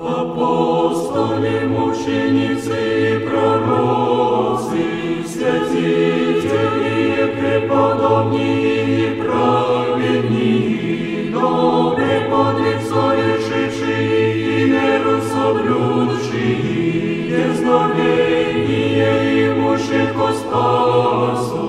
Апостоли, мученицы и пророцы, святители, преподобные и праведники, добрый подвиг совершившие и веру соблюдшие, дерзновение имущих ко спасу,